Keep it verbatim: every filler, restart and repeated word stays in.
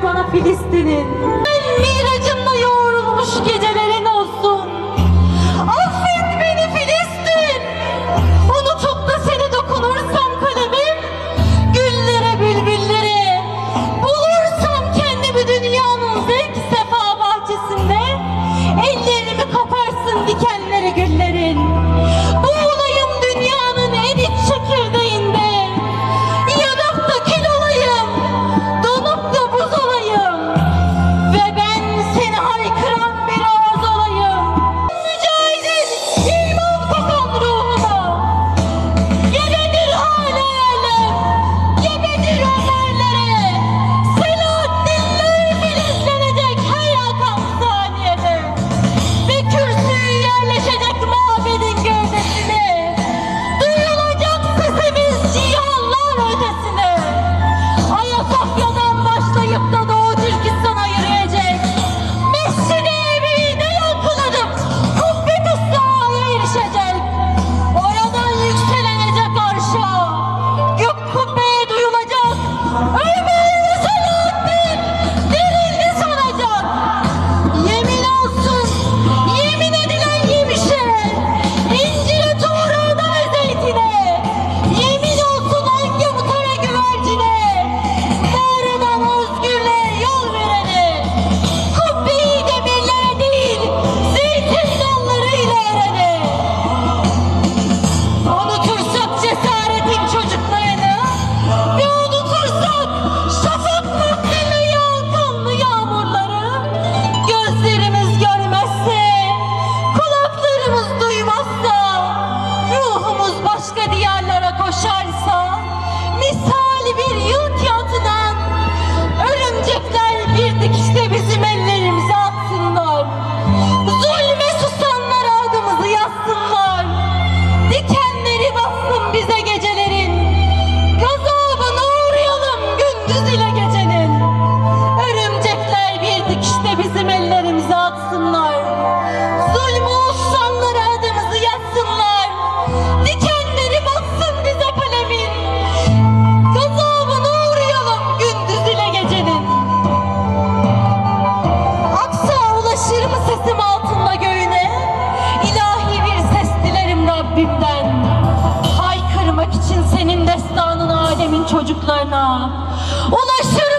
bana Filistin'in. Miracımla yoğrulmuş gecelerin olsun. Affet beni Filistin. Unutup da seni dokunursam kalemim, güllere bülbüllere, bulursam kendimi dünyanın zevk sefa bahçesinde, ellerimi kaparsın dikenleri güllerin. Bu olayım dünyanın en iç çekirdeğinde, yanıp da kül olayım, donup da buz olayım ve ben seni haykıran bir ağız olayım. Mücahidin iman kokan ruhuna, gebedir hala alem, gebedir ömerlere, Selahaddinler filizlenecek her akan saniyede ve kürsüyü yerleşecek mabedin gövdesine, duyulacak sesimiz cihanlar ötesine. Ayasofya'dan başlayıp da Doğu Türkistan'a yürüyecek, Mescid-i Emevi'de yankılanıp Kubbet-i Saha'ya erişecek. Oradan yükselenecek arşa, gök kubbeye duyulacak, Ömer ve Selahaddin dirildi sanacak. Yemin olsun yemin edilen yemişe, İncil'e, Tuğra'da ve zeytine, yemin olsun hangi mutara güvercine, mağaradan özgürlüğe yol verene, kubbeyi demirlere değil zeytin dallarıyla örene. Unutursak cesaretin çocuklarını ve unutursak şafak vaktinde yağan kanlı yağmurları, gözlerimiz görmezse, kulaklarımız duymazsa, ruhumuz başka diyarlara koşarsa, misali bir yıl kağıtından örümcekler bir dikişte bizim ellerimize atsınlar. Zulme susanlar adımızı yazsınlar. Dikenleri bassın bize gecelerin, gazabına uğrayalım gündüz ile gecenin. Örümcekler bir dikişte bizim ellerimize atsınlar. Zulme susanlar adımızı yazsınlar. Dikenleri bassın bize kalemin, gazabına uğrayalım gündüz ile gecenin. Aksa ulaşır mı sesim altında göğüne? İlahi bir ses dilerim Rabbimden. Haykırmak için senin destanın alemin çocuklarına. Ulaşır